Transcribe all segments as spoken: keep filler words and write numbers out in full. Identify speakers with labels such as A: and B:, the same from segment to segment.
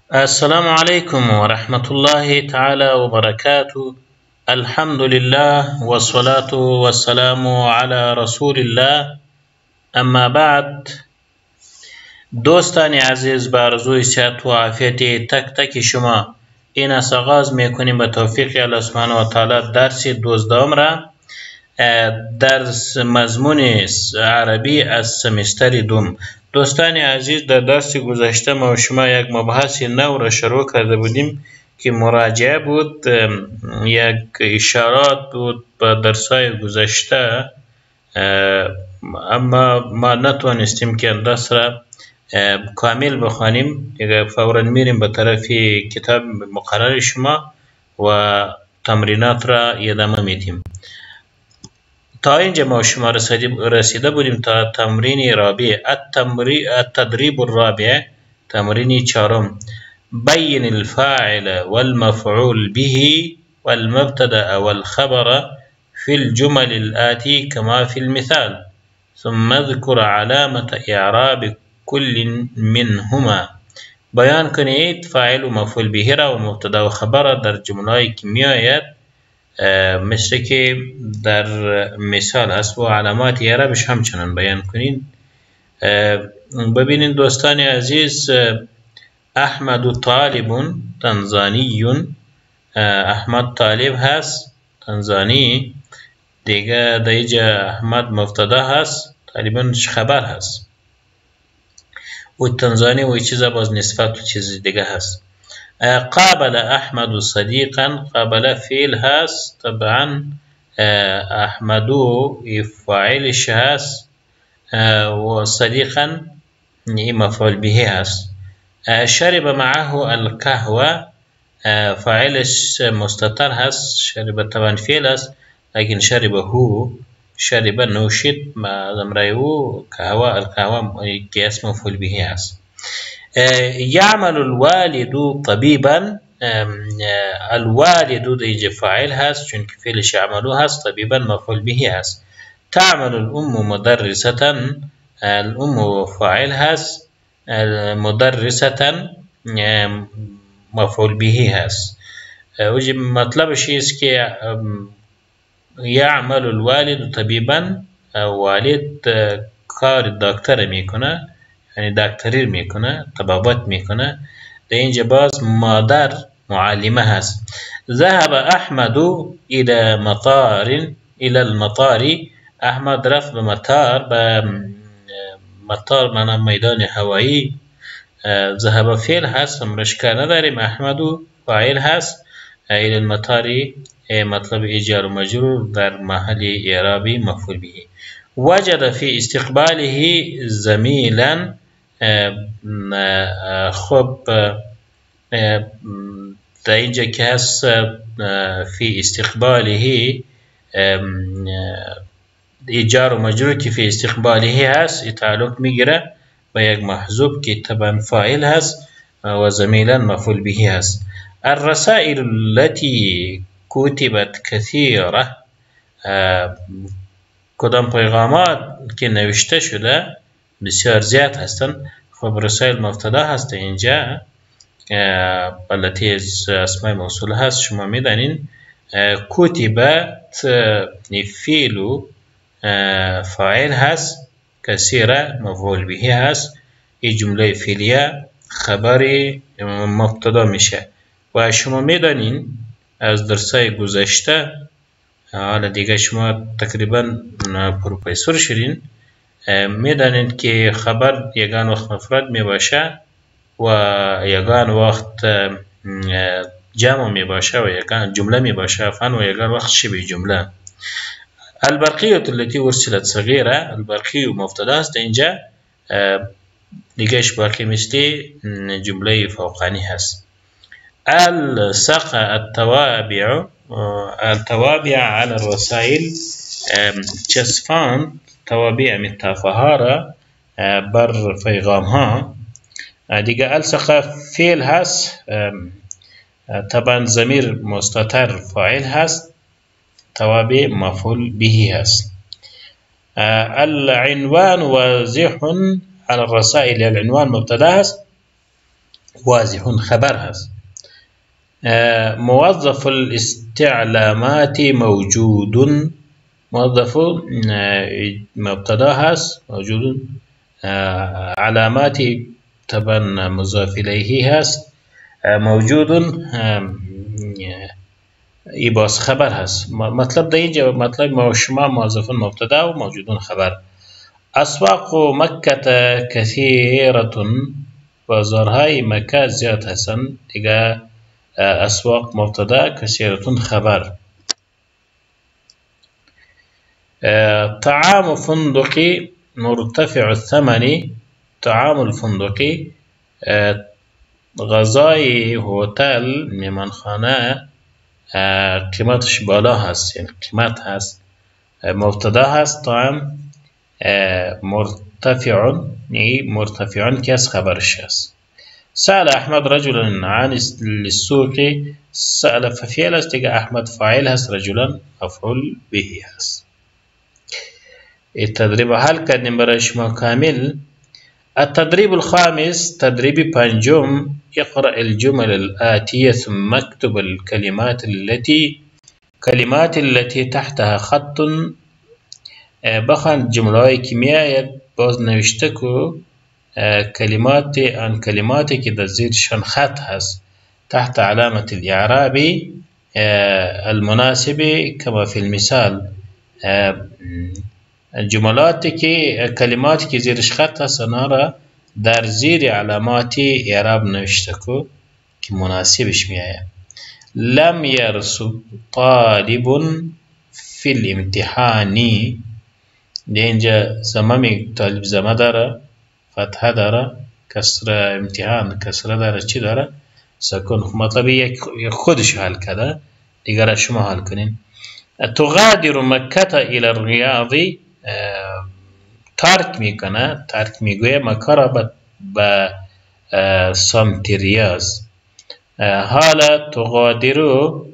A: السلام عليكم ورحمة الله تعالى وبركاته. الحمد لله والصلاة والسلام على رسول الله. اما بعد، دوستان عزیز، با آرزوی صحت و عافیت تک تک شما این از آغاز میکنیم به توفیق الله سبحانه و تعالی درس دوزدهم را، درس مضمون عربی از سمستر دوم. دوستان عزیز، در درس گذشته ما و شما یک مبحث نو را شروع کرده بودیم که مراجعه بود، یک اشارات بود به درس‌های گذشته، اما ما نتوانستیم که این درس را کامل بخوانیم. دیگه فورا میریم به طرف کتاب مقرر شما و تمرینات را ادامه میدیم. تا اینجا ما شما رسیده بودیم تا تمرین رابع، التدریب الرابع، تمرین چهارم. بین الفاعل والمفعول به والمبتدا والخبر في الجمل الآتي كما في المثال، ثم اذكر علامة إعراب كل منهما. بیان کنید فاعل و مفعول به را و مبتدا و خبر در جمله‌ای که میآید مثل که در مثال هست و علامات اعرابش همچنان بیان کنید. ببینید دوستان عزیز، احمد طالب تنزانی، احمد طالب هست تنزانی، دیگه در اینجا احمد مبتدا هست، طالبان خبر هست و تنزانی و چیزا باز نسبت و چیز دیگه هست. قابل احمد صديقا، قابل فعل هست، طبعا احمدو فاعلش هست و صديقا مفعول به هست. شرب معه القهوه، فاعلش مستتر هست، شرب طبعا فعل هست لیکن شرب هو، شرب نوشید امرای او، قهوه القهوه که اسم مفعول به هست. يعمل الوالد طبيبا، الوالد دیجا فاعل هست چون که فعلش يعملو هست، طبيبا مفعول به هست. تعمل الام مدرسة، الام فاعل هست، مدرسة مفعول به هست. وجه مطلبش است که يعمل الوالد طبيبا، والد کار دکتر میکنه، یعنی دکتری میکنه، طبابت میکنه. در اینجا باز مادر معلمه هست. ذهب احمد الى مطار، الى المطار، احمد رفت به مطار، به مطار معنی میدان هوایی. ذهب فعل هست، امرش کار نداریم، احمد فاعل هست، الى المطار مطلب اجار و مجرور در محل اعرابی مفعول به. وجد في استقباله زميلا، خب در اینجا که هست فی استقباله ایجار و مجرور که فی استقباله هست تعلق میگیره به یک محذوب که طبعا فاعل هست و زميلا مفعول به هست. الرسائل التي كتبت كثيرة، کدام پیغامات که نوشته شده بسیار زیاد هستند. خب رسائل مبتدا هست اینجا، التي اسماء موصوله هست، شما میدانین. کتبت فعل فاعل هست، کثیره مفعول به هست، این جمله فعلیه خبری مبتدا میشه. و شما میدانین از درسای گذشته، حالا دیگه شما تقریبا پروفسور شدین، میدانید که خبر یگان وقت مفرد می باشه و یگان وقت جمع می باشه و یگان جمله می باشه فن و یگان وقت شبه جمله. البرقیه التي ارسلت صغیره، البرقیه مبتدا است اینجا، دیگهش باقی مثل جمله فوقانی هست. الصق التوابع، التوابع على الرسائل، چسباند توابع متافها را بر پیغام ها. دیگه الصق فعل هست، طبعا ضمیر مستتر فاعل هست، توابع مفعول به هست. العنوان واضح على الرسائل، العنوان مبتدا هست، واضح خبر هست. موظف الاستعلامات موجود، موظف مبتدا هست موجود، علامات طبعا مضاف الیه هست، موجود ای باز خبر هست. مطلب در اینجا مطلب ما شما موظفون مبتدا و موجودون خبر. اسواق مکه کثیره، بازارهای مکه زیاد هستند دیگه. اسواق مبتدا کثیره خبر. طعام فندقی مرتفع الثمن، طعام الفندقی غذای هتل میمانخانه قیمتش بالا هست، یعنی قیمت هست، مبتدا هست. طعام مرتفع، یعنی مرتفع که از خبرش هست. سأل احمد رجلا عن السوق، سأل فعل است دیگه، احمد فاعل هست، رجلا مفعول به هست. التدريب حل کردیم برای شما کامل. التدريب الخامس، تدريب پنجم، اقرأ الجمل الآتية ثم اكتب الكلمات التي كلمات التي تحتها خط. بخوان جمله‌ای که میآید باز نوشته کو کلمات آن کلماتی که در زیرشان خط هست، تحت علامة الإعراب المناسب كما في المثال. جملاتی که کلماتی که زیرش خط هست آنها را در زیر علامات اعراب نوشته کو که مناسبش میآید. لم يرسب طالب في الامتحان، ده اینجا زمامی طالب زمه داره، فتحه داره، کسر امتحان کسره داره، چی داره؟ سکون. مطلب یک خودش حل کرده، دیگر شما حل کنین. تغادر مکه الى الریاض، ترک میکنه، ترک میگویه مکه را به سمت ریاض. حالا تغادر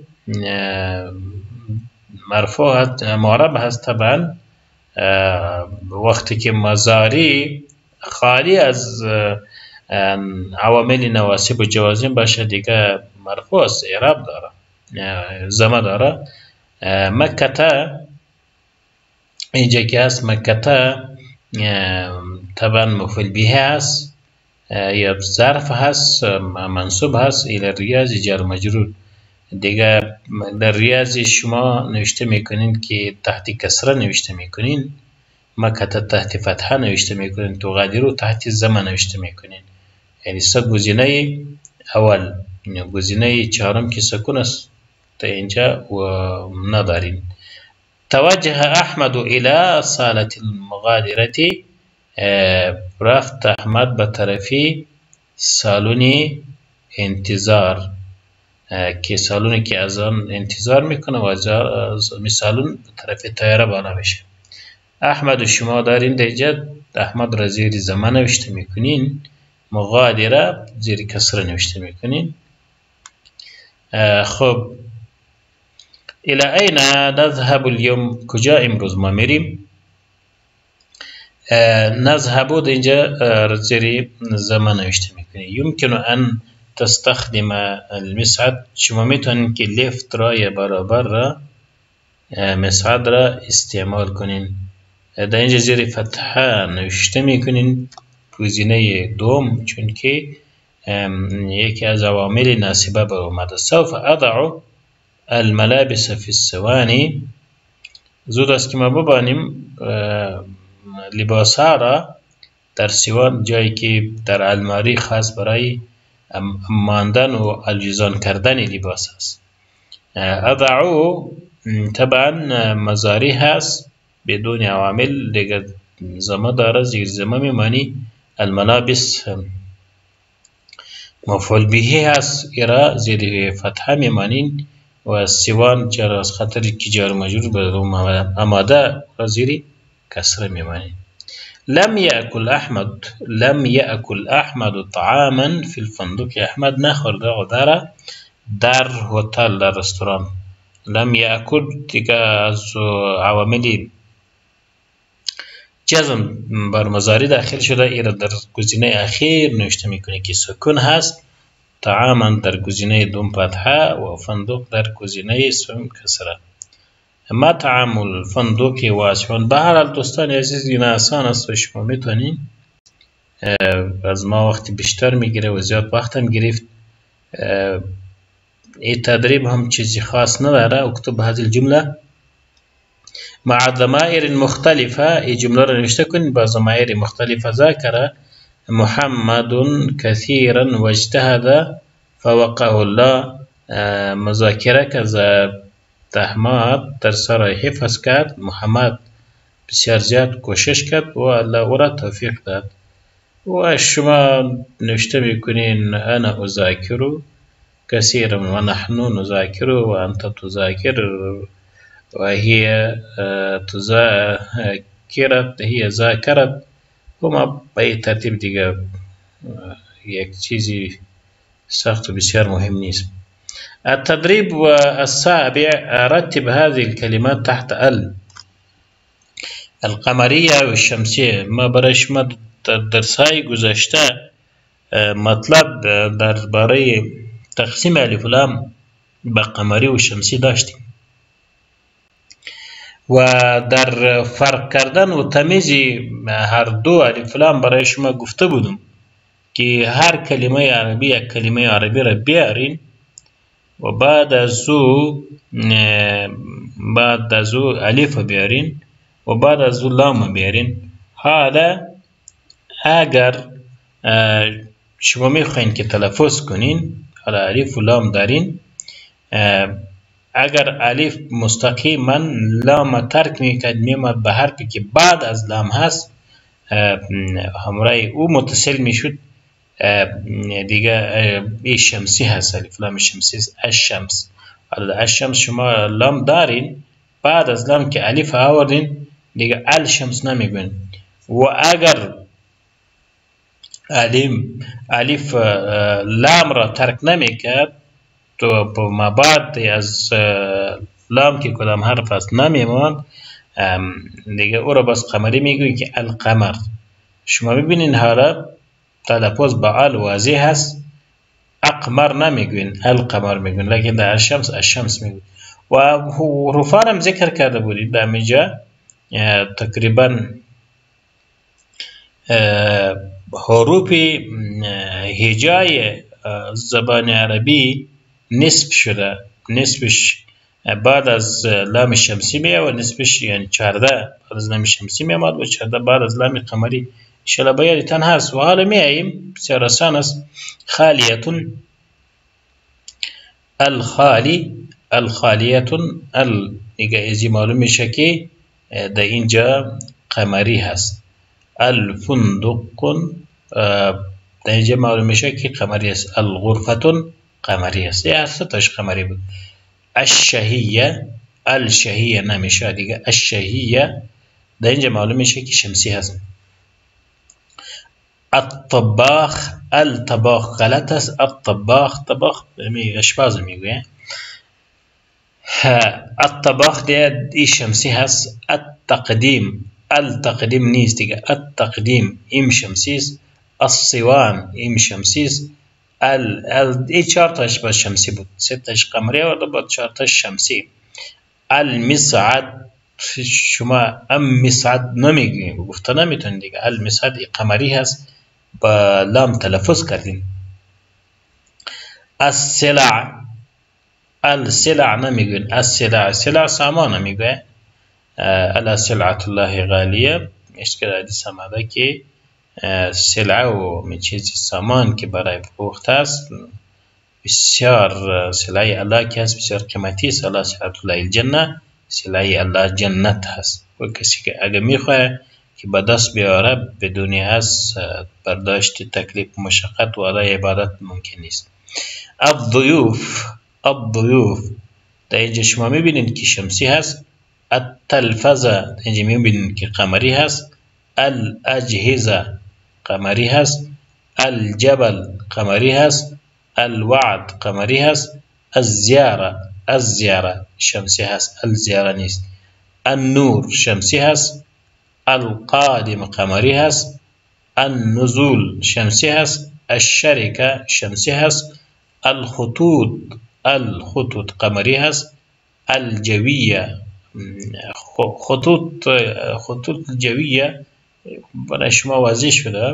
A: مرفوع معرب هست طبعا. وقتی که مضارع خالی از عوامل نواسب و جوازم باشه دیگه مرفوع است، اعراب داره، زمه داره. مکه تا اینجا که هست مکه تا طبعا مفعول به هست یا ظرف هست، منصوب هست، الى ریاض جر مجرور دیگه. در ریاض شما نوشته میکنین که تحت کسره نوشته میکنین، مکه تا تحت فتحه نوشته میکنین، تغادر تحت زمه نوشته میکنین. یعنی سه گزینه اول، گزینه چهارم که سکون است تا اینجا و ندارین. توجه احمد الى صالة المغادرة، رفت احمد به طرفی سالون انتظار، که سالونی که از آن انتظار میکنه و از سالون به طرف طیاره بالا میشه. احمد و شما دارین دیجا احمد را زیر زمان نوشته میکنین، مغادره زیر کسره نوشته میکنین. خب الى این نذهب اليوم، کجا امروز ما میریم؟ نذهب اینجا زیر زمان نوشته میکنین. یمکن ان تستخدم المسعد، شما میتونین که لفت را یا برابر را مسعد را استعمال کنین. در اینجا زیر فتحه نوشته میکنین گزینه دوم، چون که یکی از عوامل ناسبه بر اومده. سوف اضع الملابس فی الصواني، زود است که ما ببانیم لباس ها را در سیوان، جایی که در الماری خاص برای ماندن و الویزان کردن لباس است. اضعو طبعا مضارع هست بدون عوامل دیگر، زمه داره، زیر زمه میمانی. الملابس مفعول به هست، ایرا زیر فتحه میمانین و سیوان جر از خاطر که جار مجرور به آماده را زیر کسره میمانین. لم يأكل أحمد لم يأكل أحمد طعاما في الفندق، أحمد نخورده غداره در هتل، در رستوران. لم يأكل دیگه از عوامل جزم بر مضارع داخل شده، ایره در گزینه اخیر نوشته میکنه که سکون هست طعاما در گزینه دوم فتحه و فندق در گزینه سوم کسره. مطعم الفندق واسع. به هر حال دوستان عزیز این آسان است و شما میتونین از ما وقتی بیشتر میگیره و زیاد وقت هم گرفت. این تدریب هم چیزی خاص نداره. اکتب هذه الجمله مع ضمائر مختلفه. این جمله را نوشته کنید با ضمائر مختلفه. ذاکر محمد كثيرا واجتهد فوقه الله. مذاکره که احمد در سر حفظ کرد، محمد بسیار زیاد کوشش کرد و الله او را توفیق داد. و شما نوشته میکنین انا اذاکر كثيرا و نحن نذاکر و انت تذاکر و هي تذاکرت هي ذاکرت. و ما به این ترتیب دیگه یک چیزی سخت و بسیار مهم نیست. التدريب السابع رتب هذه الكلمات تحت ال القمرية والشمسية. ما برای شما درسهای گذشته مطلب درباره تقسیم الف و لام به قمری و شمسی داشتیم و در فرق کردن و تمیز هر دو الف و لام برای شما گفته بودم که هر کلمه عربی یک کلمه عربی را بیارین و بعد از او بعد از او الف بیارین و بعد از او لام بیارین. حالا اگر شما میخواین که تلفظ کنین، حالا الف و لام دارین، اگر الف مستقیما لام ترک میکرد میمد به حرفی که بعد از لام هست همراه او متصل میشد دیگه. این شمسی هست، الف لام شمسی هست. الشمس. حالا الشمس شما لام دارین، بعد از لام که الف آوردین دیگه الشمس نمیگوین. و اگر علیم الف لام را ترک نمیکرد تو ما بعد از لام که کدام حرف است نمیماند دیگه او را بس قمری میگوین که القمر. شما ببینین حالا تلفظ با ال واضح هست، اقمر نمیگوین القمر میگوین، لیکن در الشمس الشمس میگوین. و حروفان هم ذکر کرده بودید در اینجا تقریبا حروف هجای زبان عربی نصف شده. نصفش بعد از لام شمسی میاد و نصفش یعنی چهارده بعد از لام شمسی میاد و چهارده بعد از لام قمری. انشاءالله بیادتان هست. و حالا میاییم بسیار آسان است. خالیتون الخالی الخالیتون ال دیگه ازی معلوم میشه که در اینجا قمری هست. الفندق در اینجا معلوم میشه که قمری است. الغرفتون قمری است. یه هسته تاش قمری بود. الشهیه الشهیه نمیشه دیگه. الشهیه در اینجا معلوم میشه که شمسی هست. الطباخ الطباخ غلط است. الطباخ طباخ اشپاز میگویه. الطباخ دیگه ای شمسی هست. التقدیم التقدیم نیست دیگه. التقدیم ایم شمسی است. الصوان ایم شمسی است. ال ال ای چهار تاش با شمسی بود، سه تاش قمری و دو چهار تاش شمسی. المصعد شما ام مصعد نمیگین، گفته نمیتونید دیگه. المصعد قمری هست با لام تلفظ کردین. السلع السلع نمیگین. السلع سلع سامان نمیگه. الا سلعت الله غالیه. اشکال حدیث آمده که سلعه و چیزی سامان که برای فروخت است بسیار سلعه الله که هست بسیار قیمتی است. الا سلعت الله الجنه سلعه الله جنت هست. و کسی که اگه میخواه که به دست بیاره بدون هست برداشت تکلیف مشقت و ادای عبادت ممکن نیست. الضیوف الضیوف در اینجا شما میبینید که شمسی هست. التلفزه اینجا میبینید که قمری هست. الاجهزه قمری هست. الجبل قمری هست. الوعد قمری هست. الزیاره الزیاره شمسی هست. الزیاره نیست. النور شمسی هست. القادم قمری هست. النزول شمسی هست. الشركة شمسی هست. الخطوط الخطوط قمری هست. الجویه خطوط خطوط الجویه برای شما واضح شده،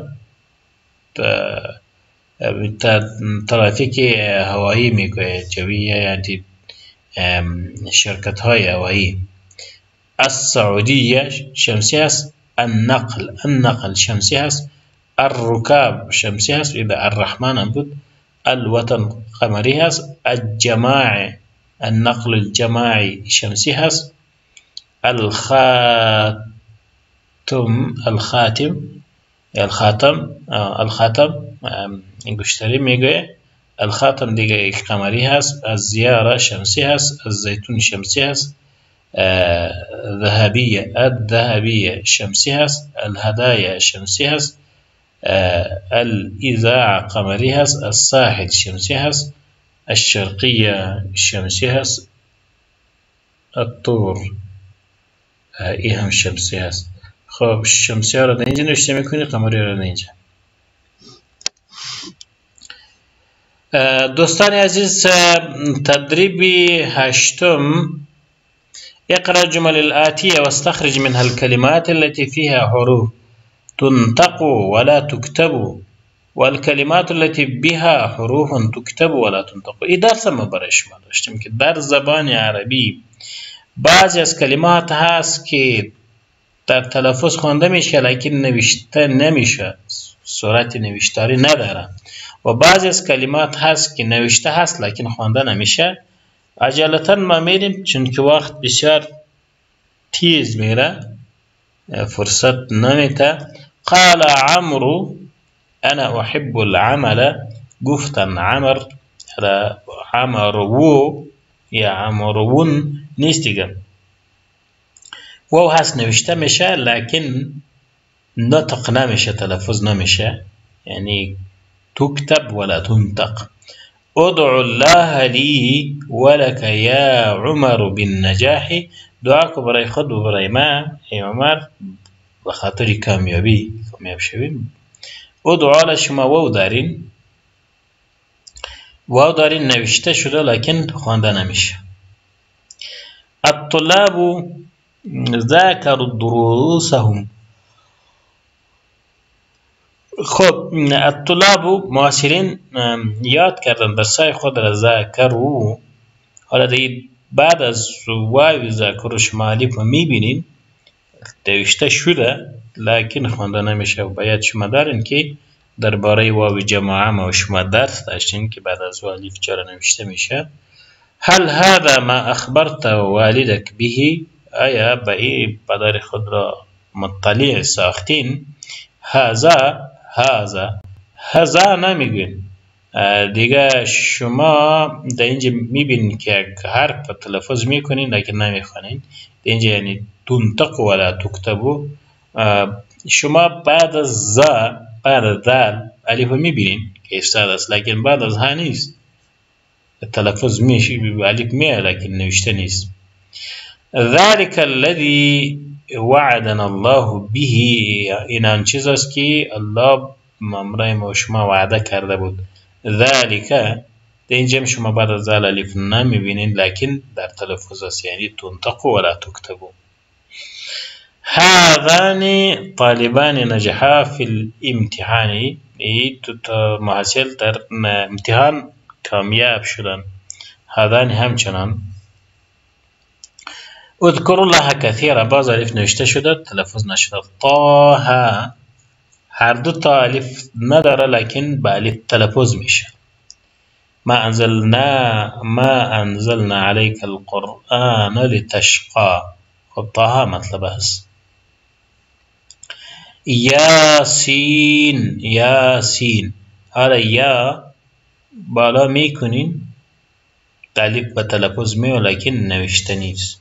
A: ترافیک هوایی میگوید، جویه یعنی شرکت های هوایی. السعودیه شمسی هست. النقل النقل شمسی هست. الركاب شمسی هست. اذا الرحمن هم بود. الوطن قمری هست. الجماعه النقل الجماعي شمسی هست. الخاتم الخاتم الخاتم الخاتم انگشتری میگه. الخاتم دیگه قمری هست. الزیاره شمسی هست. الزیتون شمسی هست. ذهبیه الذهبیه شمسی هست. الهدايا شمسی هست. الاذاعه قمری هست. الساحل شمسی هست. الشرقیه شمسی هست. الطور ای هم شمسی هست. خب شمسی ها رو در اینجا نوشته میکنی، قمری رو در اینجا. دوستان عزیز، تدریب هشتم. اقرأ الجمل الآتية واستخرج منها الكلمات التي فيها حروف تنطق ولا تكتب والكلمات التي بها حروف تكتب ولا تنطق. این درس ما برای شما داشتیم که در زبان عربی بعضی از کلمات هست که در تلفظ خوانده میشه لیکن نوشته نمیشه، صورت نوشتاری نداره، و بعضی از کلمات هست که نوشته هست لیکن خوانده نمیشه. عجلتا ما میریم چون که وقت بسیار تیز میره، فرصت نمیته. قال عمرو انا احب العمل. گفتن عمر عمرو یا عمرون نیست دیگه، واو هست نوشته میشه لیکن نطق نمیشه، تلفظ نمیشه، یعنی تكتب ولا تنطق. ادعو الله لي ولك يا عمر بالنجاح. دعا کو برای خود و برای ما ای عمر به خاطر کامیابی کامیاب شویم. ادعا شما واو دارین، واو دارین نوشته شده لیکن خوانده نمیشه. الطلاب ذاکروا دروسهم. خب الطلاب معاصرین یاد کردن درسای خود را. ذاکروا، حالا دیگه بعد از واو ذاکروا شما الف میبینین نوشته شده لیکن خوانده نمیشه و باید شما دارین که درباره واو جماعه ما شما درس داشتین که بعد از واو الف چرا نوشته میشه. هل هذا ما اخبرت والدك به؟ آیا به این پدر خود را مطلع ساختین؟ هذا هذا هذا نمیگین دیگه، شما در اینجا میبینید که حرف تلفظ میکنین لیکن نمیخوانین. در اینجا یعنی تنطق ولا تكتبو. شما بعد از ذا بعد از دال الف میبینین که استاد است لیکن بعد از ها نیست، تلفظ میشه الف میه لیکن نوشته نیست. ذلك الذي وعدنا الله به. این آن چیز است که الله امرای ما شما وعده کرده بود. ذلك در اینجا شما بعد از ذال الف نمیبینین لیکن در تلفظ است، یعنی تنطق ولا تكتبو. هذان طالبان نجحا في الامتحان. ای تو محصل در امتحان کامیاب شدن. هذان همچنان. اذكر الله كثيرا. باز الف نوشته شده تلفظ نشده. طه هر دو تا الف نداره لیکن با الف تلفظ میشه. ما انزلنا ما انزلنا عليك القرآن لتشقى. خب طه مطلب هست. یاسین یاسین. حالا یا بالا میکنین الف با تلفظ میو لیکن نوشته نیست.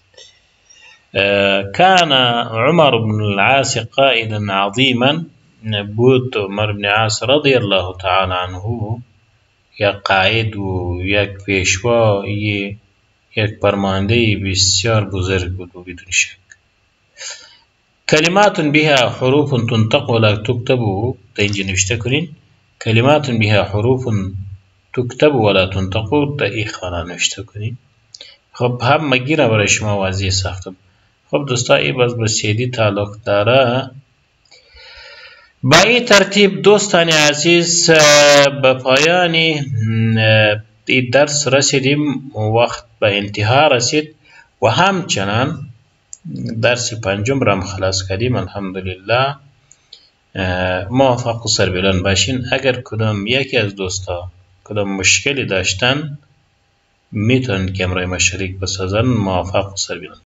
A: كان عمر بن العاص قائدا عظيما. بود عمر بن عاص رضی الله تعالی عنه یک قائد و یک پیشوا، یک فرمانده بسیار بزرگ بود و بدون شک. کلمات بها حروف تنطق ولا تكتب. در اینجا نوشته کنین کلمات بها حروف تکتب ولا تنطق در این خانه نوشته کنید. خب هم مگیره برای شما واضح ساختم. خب دوستا این باز به سیدی تعلق داره. با این ترتیب دوستان عزیز به پایان این درس رسیدیم، وقت به انتها رسید و همچنان درس پنجم را خلاص کردیم. الحمدلله. موفق و سربلند باشین. اگر کدام یکی از دوستا کدام مشکلی داشتن میتونن که امروی ما شریک بسازن. موفق و سربلند.